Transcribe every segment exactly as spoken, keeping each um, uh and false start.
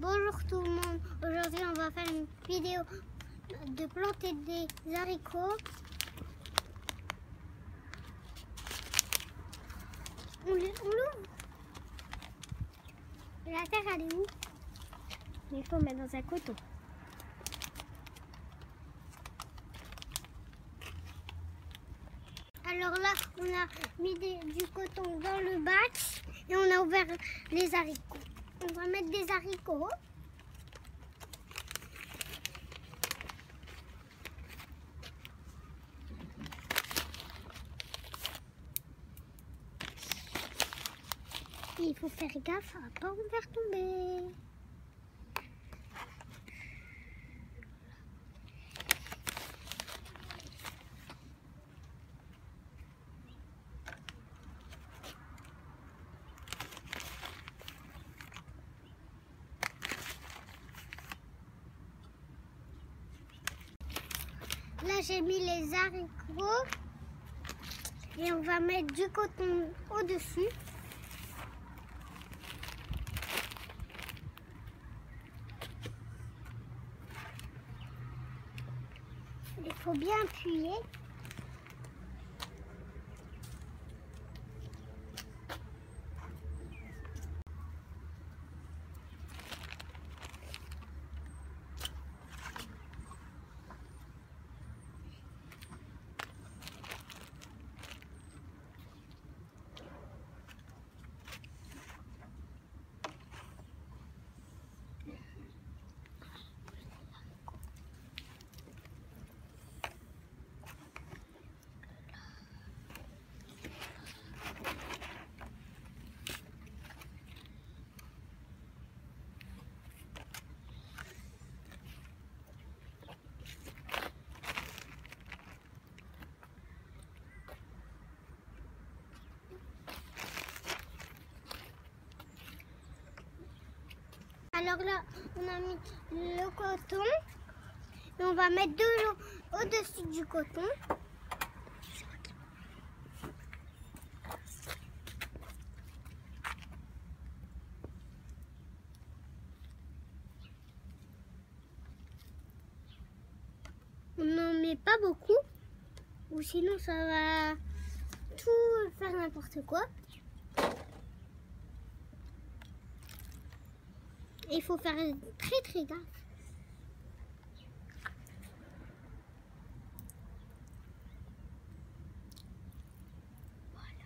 Bonjour tout le monde, aujourd'hui on va faire une vidéo de planter des haricots. On l'ouvre. La terre elle est où? Il faut mettre dans un coton. Alors là on a mis des, du coton dans le bac et on a ouvert les haricots. On va mettre des haricots. Il faut faire gaffe à ne pas en faire tomber. Là j'ai mis les haricots et on va mettre du coton au-dessus. Il faut bien appuyer. Alors là, on a mis le coton et on va mettre de l'eau au-dessus du coton. On n'en met pas beaucoup, ou sinon ça va tout faire n'importe quoi. Il faut faire très très gaffe. Voilà.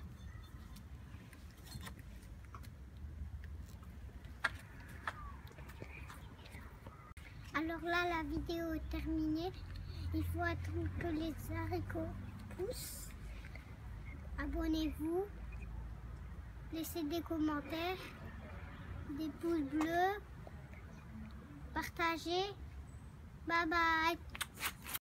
Alors là, la vidéo est terminée. Il faut attendre que les haricots poussent. Abonnez-vous. Laissez des commentaires. Des pouces bleus. Partagez. Bye bye.